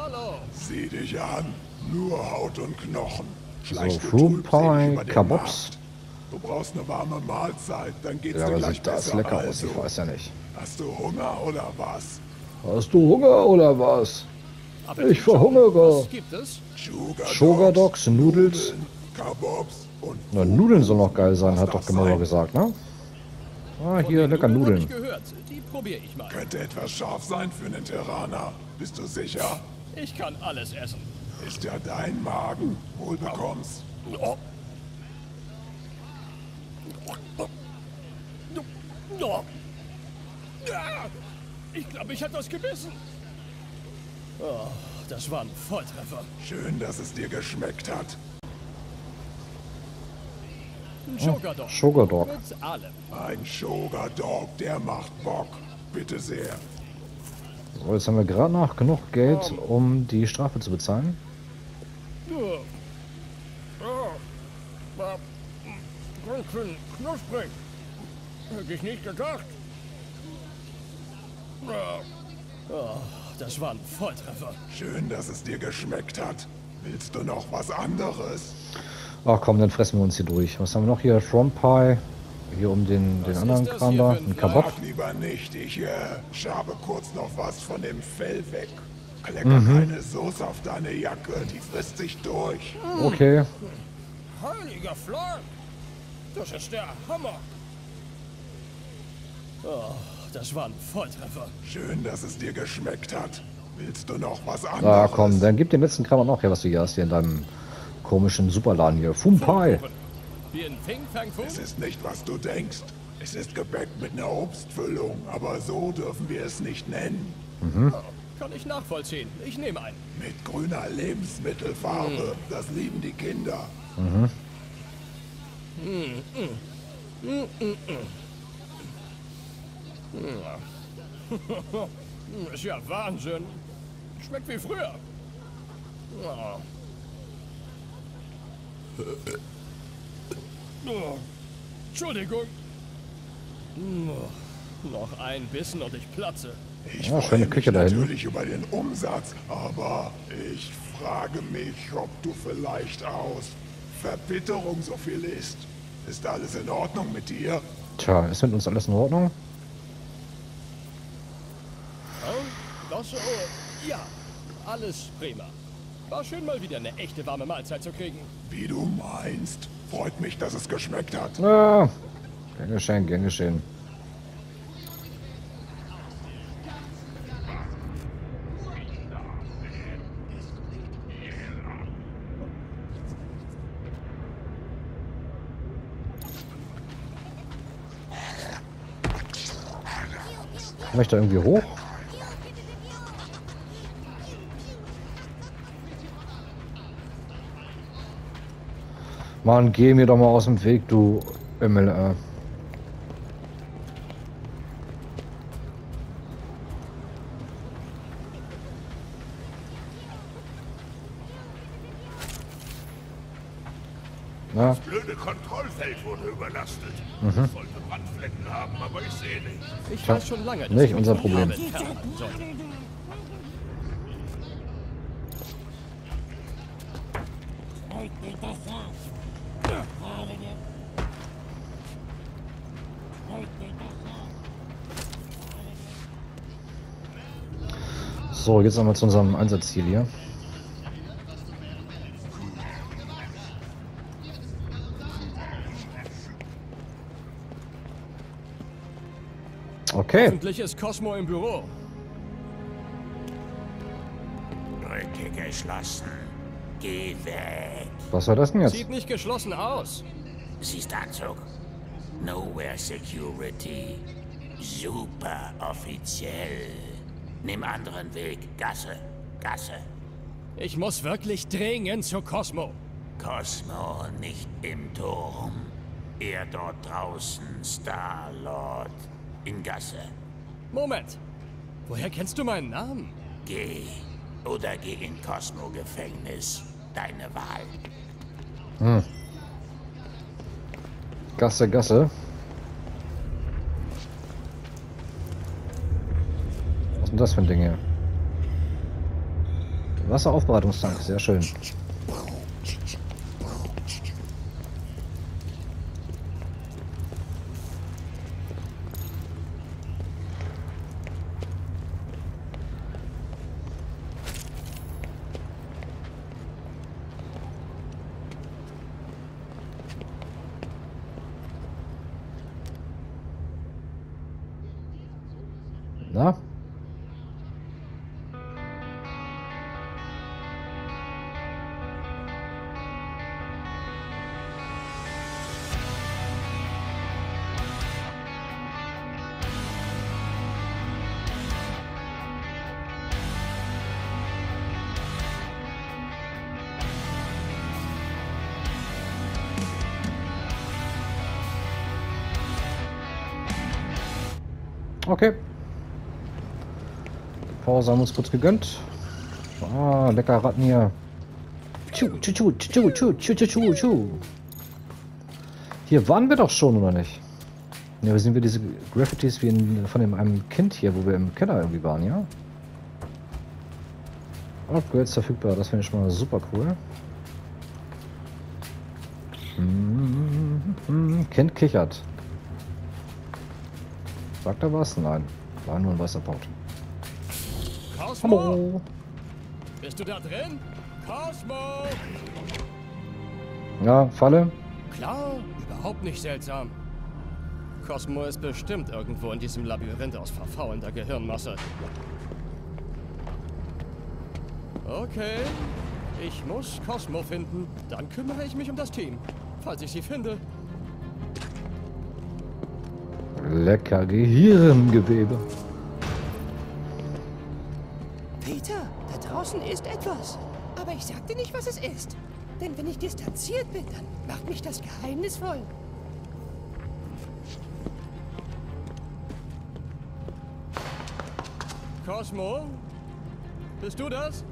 Hallo. Sieh dich an. Nur Haut und Knochen. So, Schleichst du Fruit trübselig über Pie, den Kabobs. Markt. Du brauchst eine warme Mahlzeit, dann geht's Ja, dir aber gleich sieht das besser. lecker aus, Also, ich weiß ja nicht. hast du Hunger oder was? Hast du Hunger oder was? Aber Ich verhungere. Was gibt es? Sugar Dogs, Noodles. Nudeln, Kabobs und Na, Nudeln soll noch geil sein, Was hat doch das Gemauer sein? gesagt, ne? Ah, Von hier, den lecker Hab Nudeln. ich gehört. Die probiere ich mal. Könnte etwas scharf sein für einen Terraner. Bist du sicher? Ich kann alles essen. Ist ja dein Magen. Wohl bekommst. Oh. Oh. Ja, ich glaube, ich habe was gebissen. Oh, das war ein Volltreffer. Schön, dass es dir geschmeckt hat. Ein Sugar Dog. Sugar Dog. Mit allem. Ein Sugar Dog, der macht Bock. Bitte sehr. So, jetzt haben wir gerade noch genug Geld, um die Strafe zu bezahlen. Ganz schön knusprig. Hätte ich nicht gedacht. Oh, das war ein Volltreffer. Schön, dass es dir geschmeckt hat. Willst du noch was anderes? Ach komm, dann fressen wir uns hier durch. Was haben wir noch hier? Front Pie. Hier um den Was anderen ist das Kram hier da. für ein Ein Kabob. Ach, lieber nicht. Ich schabe kurz noch was von dem Fell weg. Klecker keine Soße auf deine Jacke. Die frisst sich durch. Okay. Heiliger Flag! Das ist der Hammer! Oh, das war ein Volltreffer. Schön, dass es dir geschmeckt hat. Willst du noch was anderes? Ah komm, dann gib den letzten Kram auch noch her, was du hier hast, hier in deinem komischen Superladen hier. Fum Pie. Wie ein Fing Fang Fum? Es ist nicht, was du denkst. Es ist Gebäck mit einer Obstfüllung, aber so dürfen wir es nicht nennen. Kann ich nachvollziehen. Ich nehme einen. Mit grüner Lebensmittelfarbe. Das lieben die Kinder. Ist ja Wahnsinn. Schmeckt wie früher. Oh. Oh. Entschuldigung. Noch ein Bissen und ich platze. Ich Ja, freue schöne mich Küche da hinten. natürlich über den Umsatz, aber ich frage mich, ob du vielleicht aus Verbitterung so viel isst. Ist alles in Ordnung mit dir? Tja, ist mit uns alles in Ordnung? Das, ja, alles prima. War schön mal wieder eine echte warme Mahlzeit zu kriegen. Wie du meinst. Freut mich, dass es geschmeckt hat. Ja, gern geschehen, gern geschehen. Komm ich da irgendwie hoch? Mann, geh mir doch mal aus dem Weg, du MLR. Na, Das blöde Kontrollfeld wurde überlastet. Ich sollte Brandflecken haben, aber ich sehe nicht. Ich weiß schon lange, dass nicht ich mich unser von Problem. Arbeit fernhalten sollte. so, jetzt einmal zu unserem Einsatzziel hier. Okay, Hoffentlich ist Cosmo im Büro. Drücke geschlossen. Geh weg. was war das denn jetzt? Sieht nicht geschlossen aus. Siehst Anzug? Nowhere Security. Super offiziell. Nimm anderen Weg. Gasse. Gasse. Ich muss wirklich dringend zu Cosmo. Cosmo nicht im Turm. Er dort draußen, Star-Lord. In Gasse. Moment. Woher kennst du meinen Namen? Geh. Oder geh in Cosmo-Gefängnis. Deine Wahl. Gasse, Gasse. Was ist denn das für ein Ding hier? Wasseraufbereitungstank, sehr schön. Na? Okay. Pause haben wir uns kurz gegönnt. Ah, lecker Ratten hier. Hier waren wir doch schon, oder nicht? Ja, wir sind wir diese Graffitis wie von einem Kind hier, wo wir im Keller irgendwie waren, ja? Upgrades verfügbar, das finde ich schon mal super cool. Kind kichert. Sagt er was? Nein. War nur ein weißer Punkt. Cosmo? Hallo. Bist du da drin? Cosmo! Ja, Falle. Klar, überhaupt nicht seltsam. Cosmo ist bestimmt irgendwo in diesem Labyrinth aus verfaulender Gehirnmasse. Okay, ich muss Cosmo finden. Dann kümmere ich mich um das Team, falls ich sie finde. Lecker Gehirngewebe. Peter, da draußen ist etwas. Aber ich sag dir nicht, was es ist. Denn wenn ich distanziert bin, dann macht mich das geheimnisvoll. Cosmo? Bist du das?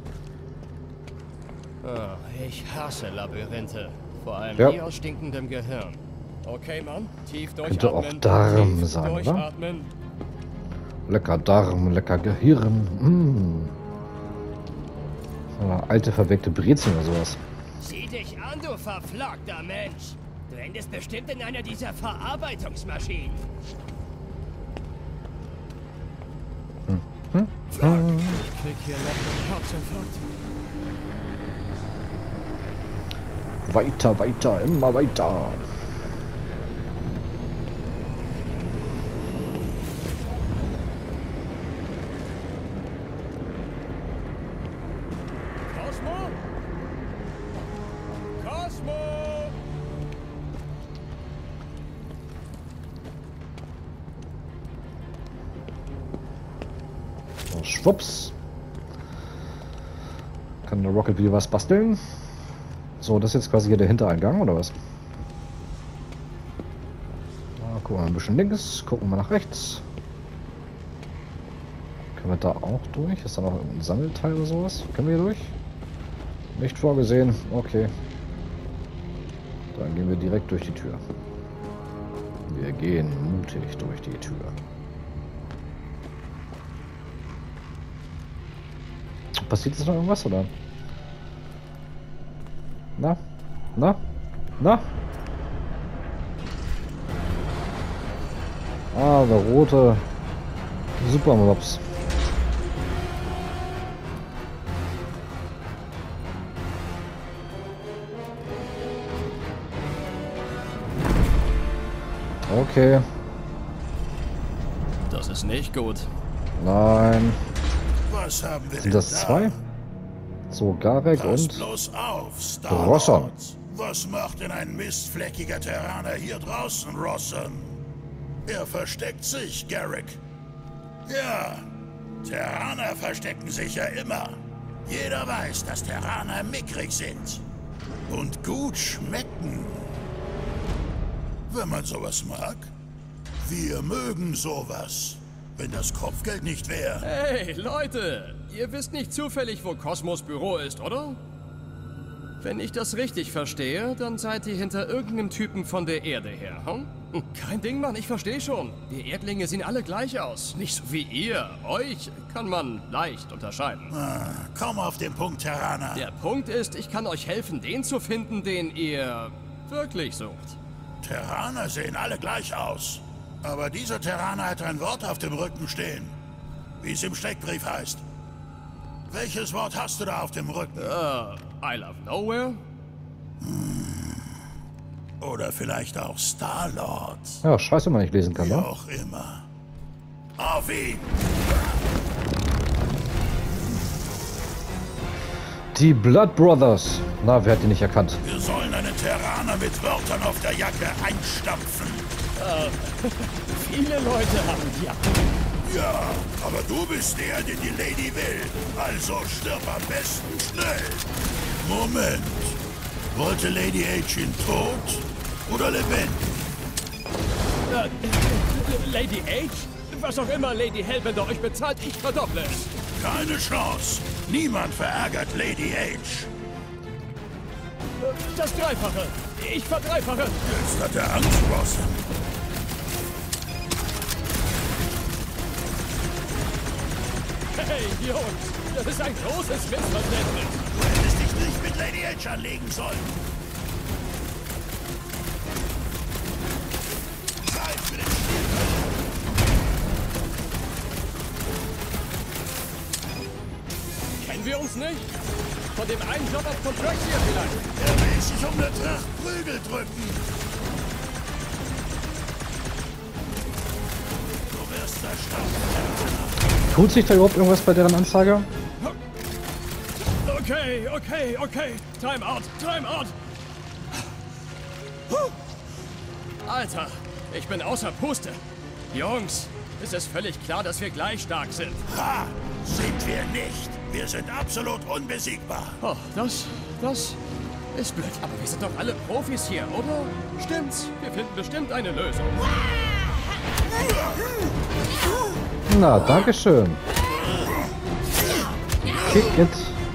Ah, ich hasse Labyrinthe. Vor allem Ja. die aus stinkendem Gehirn. Okay, Mann. Tief durchatmen. Könnte auch Darm tief sein, oder? durchatmen. Lecker Darm, lecker Gehirn. Alte verweckte Brezeln oder sowas. Sieh dich an, du verflockter Mensch. Du endest bestimmt in einer dieser Verarbeitungsmaschinen. Ich krieg hier noch einen Herzinfarkt. Weiter, weiter, immer weiter. Cosmo? Cosmo! So, schwupps. Kann der Rocket wieder was basteln? So, das ist jetzt quasi hier der Hintereingang, oder was? Gucken wir mal ein bisschen links, gucken wir nach rechts. Können wir da auch durch? Ist da noch ein Sammelteil oder sowas? Können wir hier durch? Nicht vorgesehen. Okay. Dann gehen wir direkt durch die Tür. Wir gehen mutig durch die Tür. Passiert jetzt noch irgendwas, oder? Na? Na? Na? Ah, der rote Supermobs. Okay. Das ist nicht gut. Nein. Was haben wir Sind denn das da? zwei? So, Garek Pass und bloß auf, Rosson. Star-Lord. Was macht denn ein mistfleckiger Terraner hier draußen, Rosson? Er versteckt sich, Garrick. Ja, Terraner verstecken sich ja immer. Jeder weiß, dass Terraner mickrig sind. Und gut schmecken. Wenn man sowas mag. Wir mögen sowas. Wenn das Kopfgeld nicht wäre. Hey, Leute! Ihr wisst nicht zufällig, wo Cosmos Büro ist, oder? Wenn ich das richtig verstehe, dann seid ihr hinter irgendeinem Typen von der Erde her, hm? Kein Ding, Mann, ich verstehe schon. Wir Erdlinge sehen alle gleich aus. Nicht so wie ihr. Euch kann man leicht unterscheiden. Komm auf den Punkt, Terraner. Der Punkt ist, ich kann euch helfen, den zu finden, den ihr wirklich sucht. Terraner sehen alle gleich aus. Aber dieser Terraner hat ein Wort auf dem Rücken stehen. Wie es im Steckbrief heißt. Welches Wort hast du da auf dem Rücken? I love nowhere? Oder vielleicht auch Star-Lord. Ja, scheiße, wenn man nicht lesen kann, Wie ne? auch immer. Auf ihn! Die Blood Brothers. Na, wer hat die nicht erkannt? Wir sollen einen Terraner mit Wörtern auf der Jacke einstampfen. Viele Leute haben Jacken. Ja, aber du bist der, den die Lady will. Also stirb am besten schnell. Moment. Wollte Lady H ihn tot oder lebendig? Lady H? Was auch immer Lady Hellbender euch bezahlt, ich verdopple es. Keine Chance. Niemand verärgert Lady H. Das Dreifache. Ich verdreifache. Jetzt hat er Angst, Rossen. Hey, Jungs, das ist ein großes Missverständnis. Du hättest dich nicht mit Lady H anlegen sollen. Zeit für den Spielplan. Kennen wir uns nicht? Von dem einen Job auf Contractia vielleicht? Er will sich um eine Tracht Prügel drücken. Du wirst zerstört. Tut sich da überhaupt irgendwas bei deren Anzeige? Okay. Time out. Alter, ich bin außer Puste. Jungs, es ist völlig klar, dass wir gleich stark sind. Ha! Sind wir nicht. Wir sind absolut unbesiegbar. Oh, das ist blöd. Aber wir sind doch alle Profis hier, oder? Stimmt's? Wir finden bestimmt eine Lösung. Na, dankeschön. Kick it.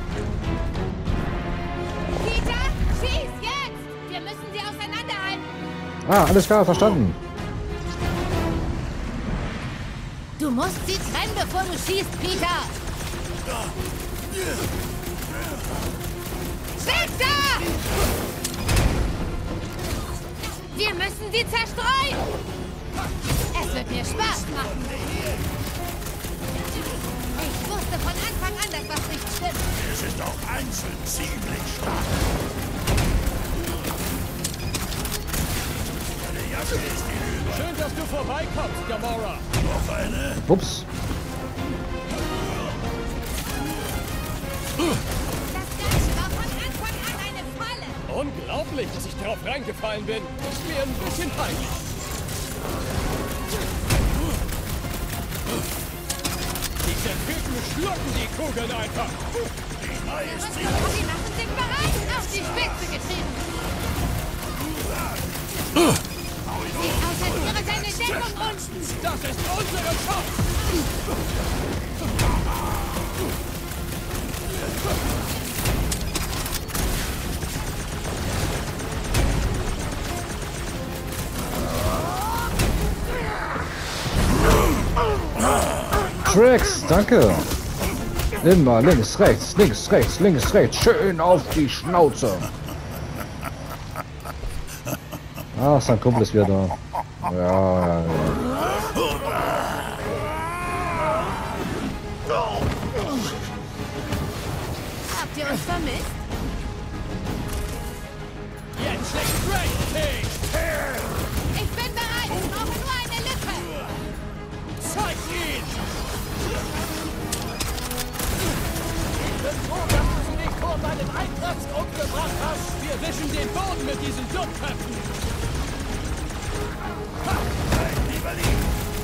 Peter, schieß jetzt! Wir müssen sie auseinanderhalten. Ah, alles klar, verstanden. Du musst sie trennen, bevor du schießt, Peter. Victor! Wir müssen sie zerstreuen. Es wird mir Spaß machen. Ich wusste von Anfang an, dass was nicht stimmt. Wir sind auch einzeln ziemlich stark. Deine Jacke ist hinüber. Schön, dass du vorbeikommst, Gamora. Noch eine? Ups. Das Ganze war von Anfang an eine Falle. Unglaublich, dass ich darauf reingefallen bin. Ist mir ein bisschen peinlich. Diese Typen schlucken die Kugeln einfach. Die neue ist Die machen sich bereit, auf die Spitze getrieben. Sieht aus, als wäre seine Deckung unten. Das ist unsere Chance. Tricks, danke. Immer links, rechts, links, rechts, links, rechts. Schön auf die Schnauze. Ah, sein Kumpel ist wieder da. Ja. Habt ihr uns vermisst? Jetzt schlägt Great King. Ich bin bereit. Ich brauche nur eine Lücke. Zeig ihn. Ich bin froh, dass du sie nicht vor meinem Einsatz umgebracht hast. Wir wischen den Boden mit diesen Dummköpfen. lieber liegen.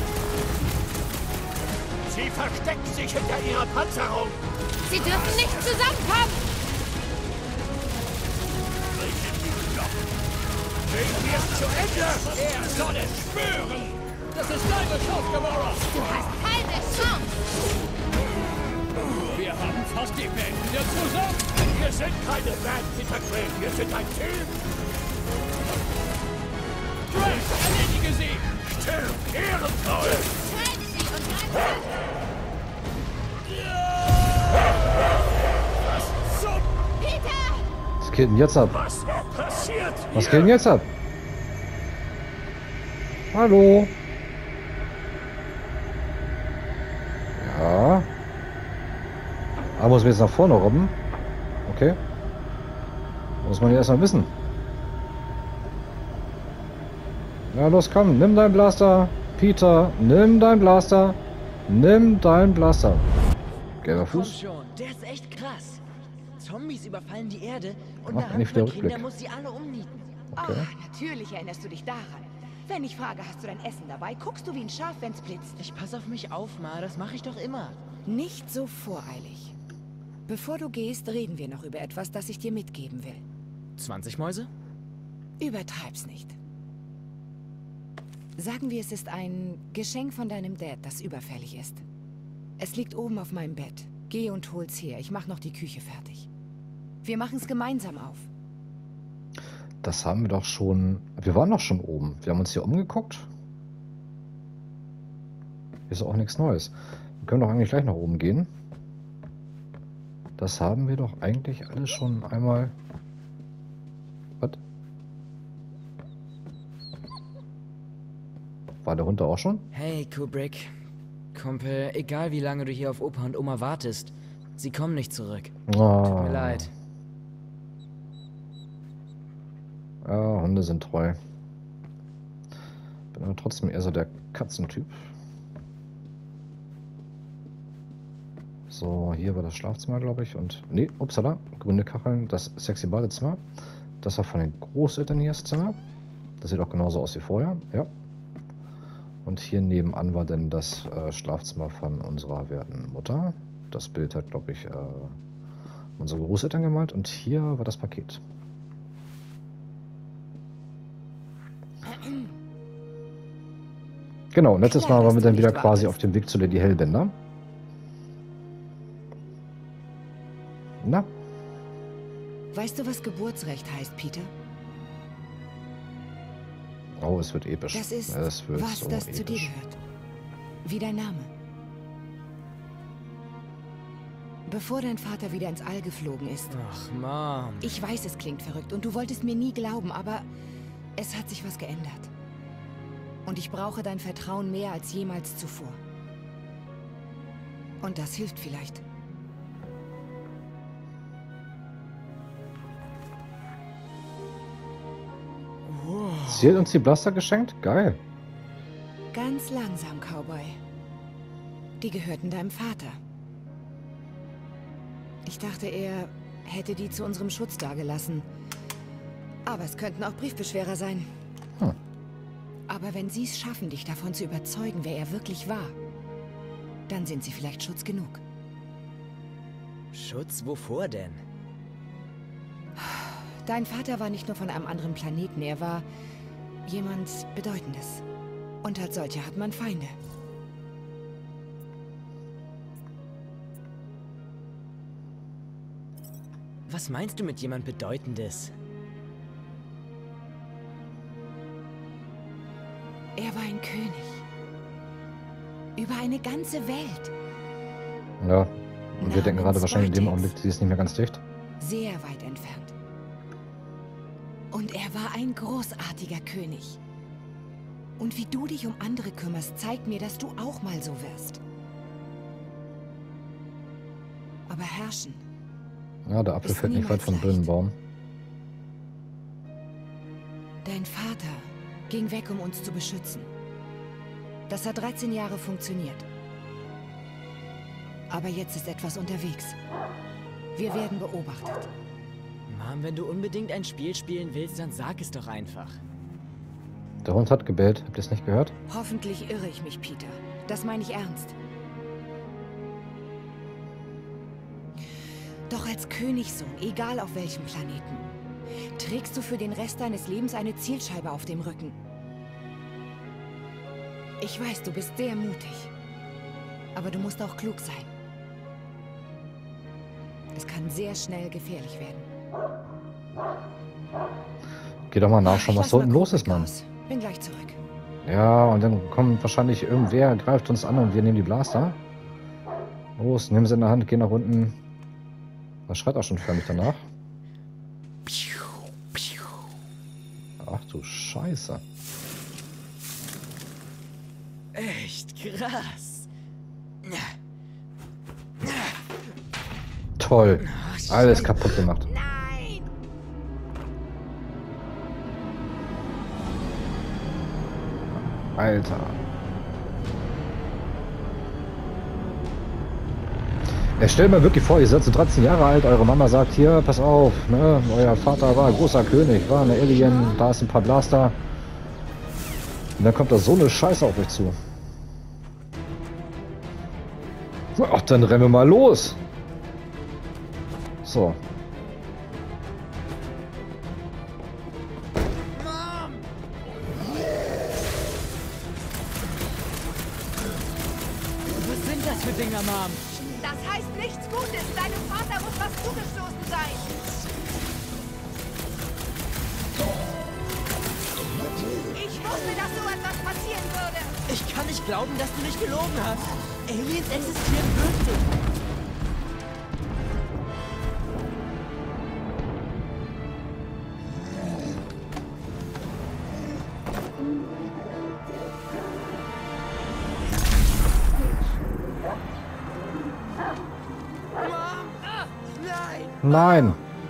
Sie versteckt sich hinter ihrer Panzerung. Sie dürfen nicht zusammenkommen. Bringen wir es zu Ende. Er soll es spüren. Das ist deine Chance, Gamora. Du hast keine Chance. Wir haben fast die Band wieder zusammen. Wir sind keine Band, Peter Quill. Wir sind ein Team. Drax, erledige sie! Still, ehrenvoll! Trennen sie und greifen Zum... Peter! Was geht denn jetzt ab? Was passiert Was hier? geht denn jetzt ab? Hallo? Ja. Aber muss wir jetzt nach vorne robben? Okay. Muss man ja erstmal wissen. Ja, los, komm, nimm deinen Blaster. Peter, nimm deinen Blaster. Nimm deinen Blaster. Gelber Komm Fuß. schon, der ist echt krass. Zombies überfallen die Erde und Ach, eine eigentlich der Handvoll Kinder Rückblick. muss sie alle umnieten. Okay. Oh, natürlich erinnerst du dich daran. Wenn ich frage, hast du dein Essen dabei, guckst du wie ein Schaf, wenn's blitzt. Ich pass auf mich auf, Ma, das mache ich doch immer. Nicht so voreilig. Bevor du gehst, reden wir noch über etwas, das ich dir mitgeben will. 20 Mäuse? Übertreib's nicht. Sagen wir, es ist ein Geschenk von deinem Dad, das überfällig ist. Es liegt oben auf meinem Bett. Geh und hol's her. Ich mach noch die Küche fertig. Wir machen's gemeinsam auf. Das haben wir doch schon... Wir waren doch schon oben. Wir haben uns hier umgeguckt. Hier ist auch nichts Neues. Wir können doch eigentlich gleich nach oben gehen. Das haben wir doch eigentlich alles schon einmal... Was? War der Hund da auch schon? Hey, Kubrick. Kumpel, egal wie lange du hier auf Opa und Oma wartest, sie kommen nicht zurück. Tut mir leid. Ja, Hunde sind treu. Bin aber trotzdem eher so der Katzentyp. So, hier war das Schlafzimmer, glaube ich. Und, nee, upsala, grüne Kacheln, das sexy Badezimmer. Das war von den Großeltern hier das Zimmer. Das sieht auch genauso aus wie vorher, ja. Und hier nebenan war dann das Schlafzimmer von unserer werten Mutter. Das Bild hat, glaube ich, unsere Großeltern gemalt. Und hier war das Paket. Genau, und letztes Klar, Mal waren dass wir du dann wieder nicht quasi wartest. auf dem Weg zu Lady Hellbender. Na, Weißt du, was Geburtsrecht heißt, Peter? oh, es wird episch. Das ist, Es wird was so das zu dir episch. gehört. Wie dein Name. Bevor dein Vater wieder ins All geflogen ist. Ach, Mom. Ich weiß, es klingt verrückt und du wolltest mir nie glauben, aber es hat sich was geändert. Und ich brauche dein Vertrauen mehr als jemals zuvor. Und das hilft vielleicht. Sie hat uns die Blaster geschenkt? Geil. Ganz langsam, Cowboy. Die gehörten deinem Vater. Ich dachte, er hätte die zu unserem Schutz dagelassen. Aber es könnten auch Briefbeschwerer sein. Hm. Aber wenn sie es schaffen, dich davon zu überzeugen, wer er wirklich war, dann sind sie vielleicht Schutz genug. Schutz wovor denn? Dein Vater war nicht nur von einem anderen Planeten, er war jemand Bedeutendes. Und als solcher hat man Feinde. Was meinst du mit jemand Bedeutendes? Er war ein König. Über eine ganze Welt. Ja. Und wir denken gerade Namens wahrscheinlich in dem Voltax. Augenblick, sie ist nicht mehr ganz dicht. Sehr weit entfernt. Und er war ein großartiger König. Und wie du dich um andere kümmerst, zeigt mir, dass du auch mal so wirst. Aber herrschen. Ja, der Apfel Ist fällt nicht weit niemals vom leicht. Birnenbaum. Dein Vater ging weg, um uns zu beschützen. Das hat 13 Jahre funktioniert. Aber jetzt ist etwas unterwegs. Wir werden beobachtet. Mom, wenn du unbedingt ein Spiel spielen willst, dann sag es doch einfach. Der Hund hat gebellt. Habt ihr es nicht gehört? Hoffentlich irre ich mich, Peter. Das meine ich ernst. Doch als Königssohn, egal auf welchem Planeten, trägst du für den Rest deines Lebens eine Zielscheibe auf dem Rücken. Ich weiß, du bist sehr mutig. Aber du musst auch klug sein. Es kann sehr schnell gefährlich werden. Geh doch mal nachschauen, was Ich da lass unten mal los ist, Kubrick Mann. aus. Bin gleich zurück. Ja, und dann kommt wahrscheinlich irgendwer, greift uns an und wir nehmen die Blaster. Los, nehmen sie in der Hand, gehen nach unten. Das schreit auch schon förmlich danach. Ach du Scheiße. Echt krass. Toll. Alles kaputt gemacht. Nein! Alter. Ja, stell mir wirklich vor, ihr seid so 13 Jahre alt, eure Mama sagt, hier, pass auf, ne, euer Vater war ein großer König, war eine Alien, da ist ein paar Blaster. Und dann kommt da so eine Scheiße auf euch zu. Ach, dann rennen wir mal los. So. Was sind das für Dinger, Mom? Das heißt nichts Gutes. Deinem Vater muss was zugestoßen sein. Ich wusste, dass so etwas passieren würde. Ich kann nicht glauben, dass du nicht gelogen hast. Aliens existieren wirklich. Nein.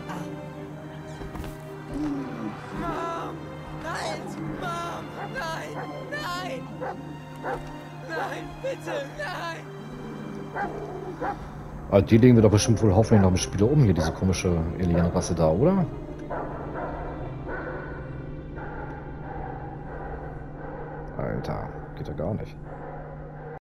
Mom! Halt! Mom! Nein! Nein! Nein! Bitte! Nein! Aber die legen wir doch bestimmt wohl hoffentlich noch im Spiel um, hier diese komische Alien-Rasse da, oder? Alter, geht ja gar nicht.